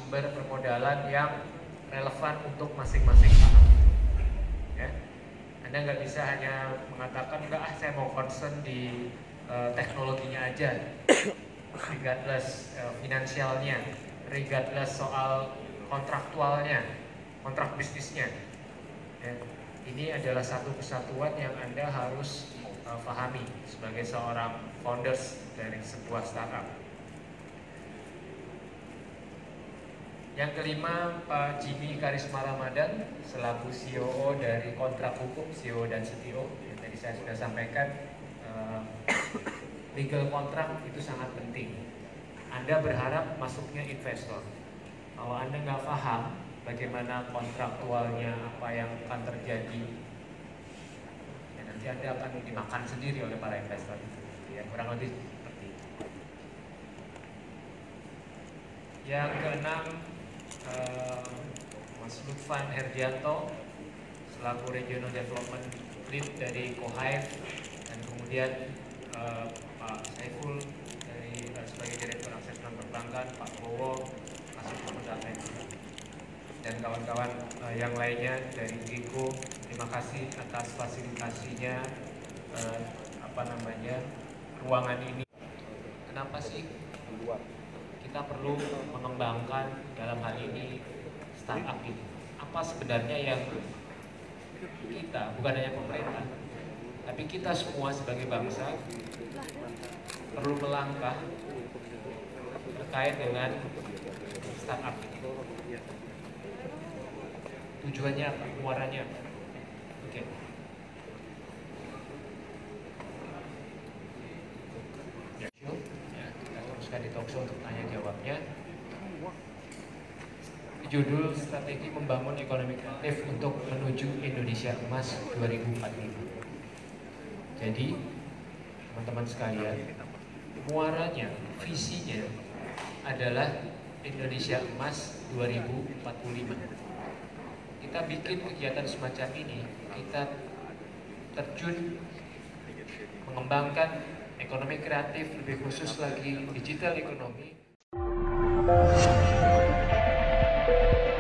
sumber permodalan yang relevan untuk masing-masing saham. Ya. Anda nggak bisa hanya mengatakan enggak, saya mau concern di teknologinya aja, regardless finansialnya, regardless soal kontraktualnya, kontrak bisnisnya. Ya. Ini adalah satu kesatuan yang Anda harus pahami sebagai seorang founders dari sebuah startup. Yang kelima, Pak Jimmy Karisma Ramadan selaku CEO dari Kontrak Hukum, CEO dan CTO. Yang tadi saya sudah sampaikan, legal kontrak itu sangat penting. Anda berharap masuknya investor. Kalau Anda nggak paham bagaimana kontraktualnya, apa yang akan terjadi, ya nanti Anda akan dimakan sendiri oleh para investor itu. Ya, kurang lebih seperti itu. Yang keenam, Mas Lutfan Herdianto selaku Regional Development Lead dari Kohive, dan kemudian Pak Saiful dari sebagai Direktur Akses dan Perbankan, Pak Bowo masuk ke dan kawan-kawan yang lainnya dari Giko. Terima kasih atas fasilitasinya ruangan ini. Kenapa sih kita perlu mengembangkan dalam hal ini startup ini? Apa sebenarnya yang kita, bukan hanya pemerintah, tapi kita semua sebagai bangsa perlu melangkah terkait dengan startup ini? Tujuannya apa? Muaranya apa? Oke. Ya, kita teruskan di talkshow untuk tanya jawabnya. Judul Strategi Membangun Ekonomi Kreatif untuk Menuju Indonesia Emas 2045. Jadi, teman-teman sekalian, muaranya, visinya adalah Indonesia Emas 2045. Kita bikin kegiatan semacam ini, kita terjun mengembangkan ekonomi kreatif, lebih khusus lagi digital ekonomi.